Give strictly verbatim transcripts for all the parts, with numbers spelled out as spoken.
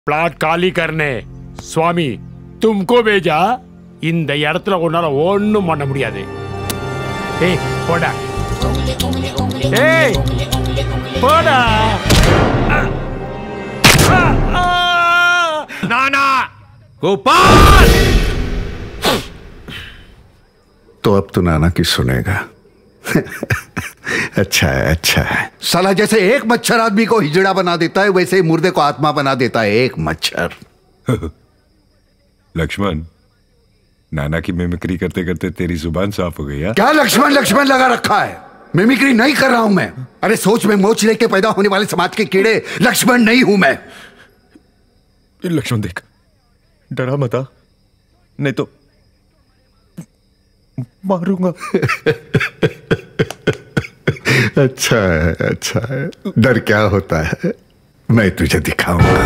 Plot खाली करने स्वामी तुमको भेजा இந்த இடத்துல உன்னால ஒண்ணும் பண்ண முடியாது. ஏய் போடா. ஏய் போடா. नाना गोपाल तो अब तू नाना की सुनेगा। अच्छा है अच्छा है। साला जैसे एक मच्छर आदमी को हिजड़ा बना देता है वैसे ही मुर्दे को आत्मा बना देता है एक मच्छर। लक्ष्मण, नाना की मिमिक्री करते करते तेरी जुबान साफ हो गई है। क्या लक्ष्मण लक्ष्मण लगा रखा है? मिमिक्री नहीं कर रहा हूं मैं। अरे सोच में मोच लेके पैदा होने वाले समाज के कीड़े लक्ष्मण नहीं हूं मैं। लक्ष्मण देख, डरा मत, नहीं तो मारूंगा। अच्छा है अच्छा है। डर क्या होता है, मैं तुझे दिखाऊंगा।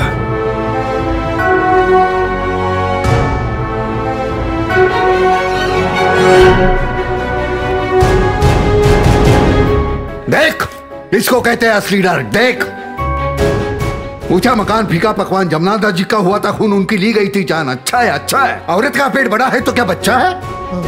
देख, इसको कहते हैं असली डर। देख, ऊंचा मकान, फीका पकवान, जमुना दास जी का हुआ था खून, उनकी ली गई थी जान। अच्छा है अच्छा है। औरत का पेट बड़ा है तो क्या बच्चा है?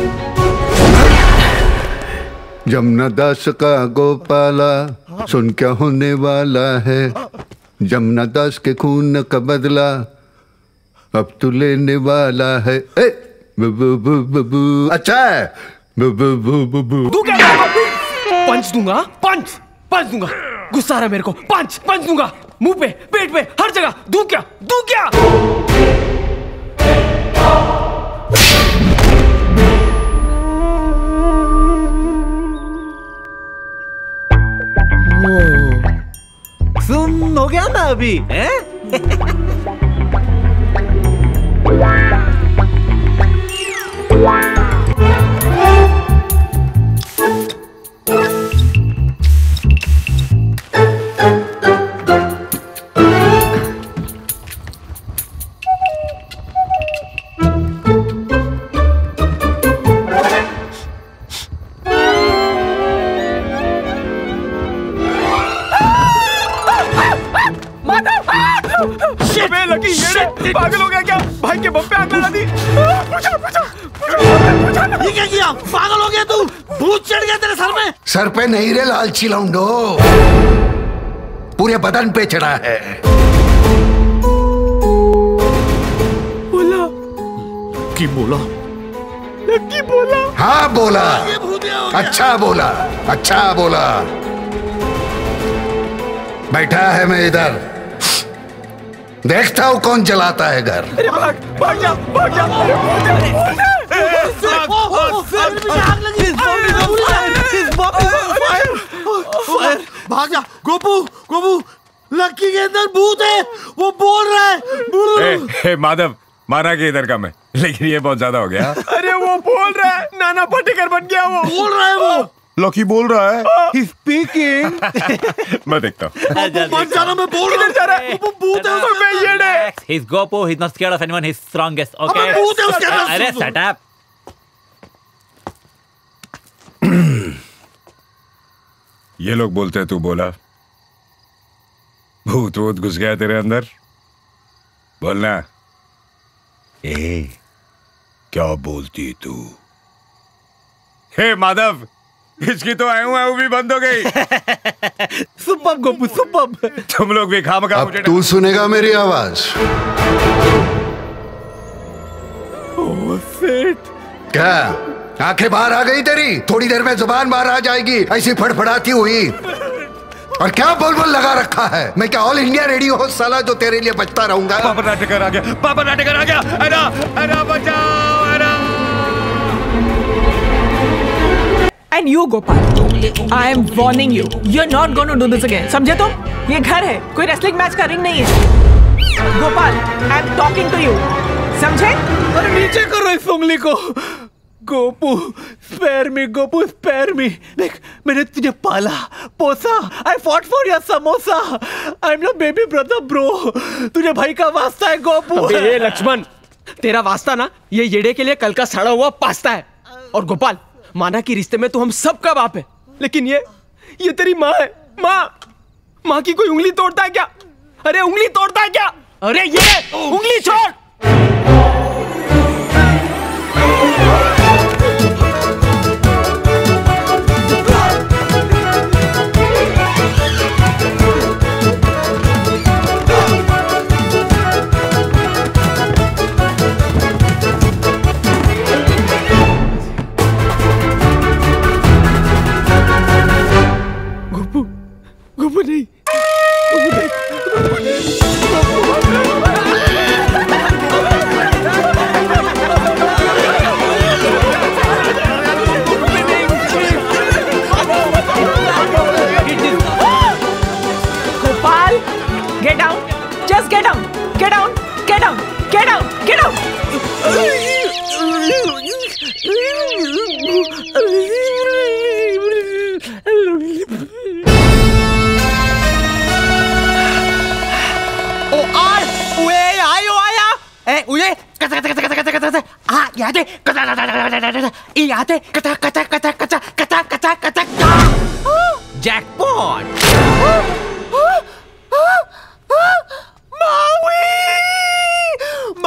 जमुना दास का गोपाला सुन क्या होने वाला है। जमुना दास के खून का बदला अब तू लेने वाला है। ए, बु, बु, बु, बु, बु। अच्छा है। बु, बु, बु, बु, बु। तू क्या पंच दूंगा, पंच पंच दूंगा। गुस्सा आ रहा है मेरे को, पंच पंच दूंगा। मुंह पे, पेट पे, हर जगह। दूं क्या दूं क्या? सुन हो गया ना अभी हैं? पागल हो गया क्या? भाई के बम पे आग लगा दी। पूछो पूछो पूछो। ये क्या किया? पागल हो गया तू? भूत चढ़ गया तेरे सर में? सर पे नहीं रे लालची लौंडो, पूरे बदन पे चढ़ा है। बोला की बोला की बोला हाँ बोला। अच्छा बोला अच्छा बोला। बैठा है मैं इधर, देखता हूँ कौन जलाता है घर। अरे भाग भाग जा भाग जा। भाग जा गोपू गोपू, लक्की के अंदर भूत है, वो बोल रहा है। ए, ए, माधव, माना के इधर का मैं, लेकिन ये बहुत ज्यादा हो गया। अरे वो बोल रहा है, नाना पाटेकर बन गया। वो बोल रहा है, वो लकी बोल रहा है। He's speaking. मैं देखता हूँ। मत जाना, मैं बोल रहा हूँ। जा रहा है वो भूत है उसमें। ये डे He's Gopu. He's not scared of anyone. He's strongest. Okay. अबे भूत है उसके अंदर। अरे shut up. ये लोग बोलते हैं तू बोला, भूत वूत घुस गया तेरे अंदर। बोलना। ए, क्या बोलती तू? हे माधव, इसकी तो आयु आयु भी बंद हो गई। Super Gopu super. तुम लोग भी खाम खा। अब तू सुनेगा मेरी आवाज। Oh shit. क्या आंखें बाहर आ गई तेरी? थोड़ी देर में जुबान बाहर आ जाएगी ऐसी फड़फड़ाती हुई। और क्या बोल बोल लगा रखा है? मैं क्या ऑल इंडिया रेडियो हो साला जो तेरे लिए बचता रहूंगा? पापा नाटेकर आ गया, पापा नाटेकर आ गया। अरे अरे बचाओ अरे। And you, Gopal, I am warning you. You're not going to do this again. समझे तुम? ये घर है, कोई रेसलिंग मैच का रिंग नहीं है। Gopal, I am talking to you. समझे? अरे नीचे करो इस उंगली को। Gopu, spare me, Gopu, spare me. देख, मैंने तुझे पाला, पोसा. I fought for your samosa. I'm your baby brother, bro. तुझे भाई का वास्ता है, गोपू. अबे लक्ष्मण, तेरा वास्ता ना ये येड़े के लिए कल का सड़ा हुआ पास्ता है। और गोपाल, माना कि रिश्ते में तू हम सबका बाप है, लेकिन ये ये तेरी माँ है। माँ माँ की कोई उंगली तोड़ता है क्या? अरे उंगली तोड़ता है क्या? अरे ये उंगली छोड़। गोपू गोपू नहीं गोपू नहीं गोपू नहीं। Gopal, get down. Just get down. Get down. Get down. Get down. Get down. ओ आय उए आयो आया ए उए कचा कचा कचा कचा कचा आ यादे कचा कचा कचा कचा ई यादे कचा कचा कचा कचा कचा कचा कचा जैकपॉट।